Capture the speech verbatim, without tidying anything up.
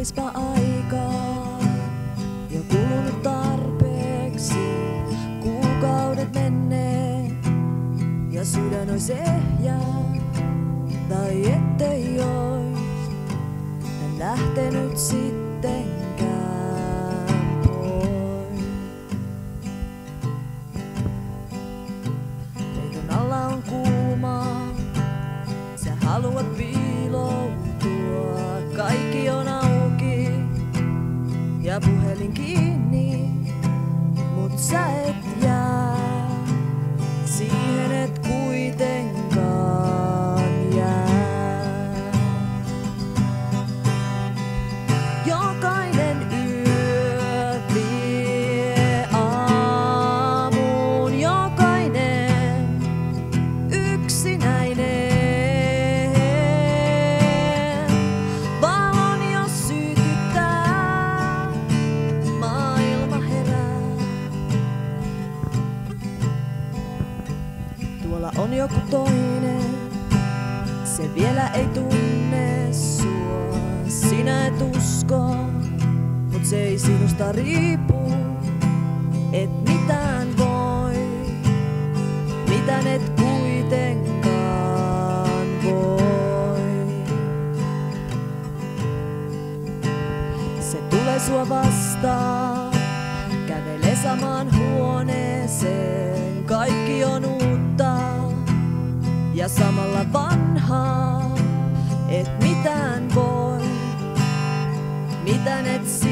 olispa aikaa jo kulunut tarpeeksi. Kuukaudet menee ja sydän ois ehjä, tai ettei ois en lähtenyt sittenkään pois. Peiton alla on kuumaa, sä haluat piiloutua. Kaikki on auki ja puhelin kiinni, mut sä et jää siihen, et kuitenkaan jää. Jokainen yö vie aamuun, jokainen yksinäinen. Valon jos sytyttää, maailma herää. Tuolla on joku toinen, se vielä ei tunne sua. Sinä et usko, mut se ei sinusta riipu. Et mitään voi, mitään et kuitenkaan voi. Se tulee sua vastaan, kävelee samaan huoneeseen. Kaikki on uutta ja samalla vanhaa. Et mitään voi, mitään et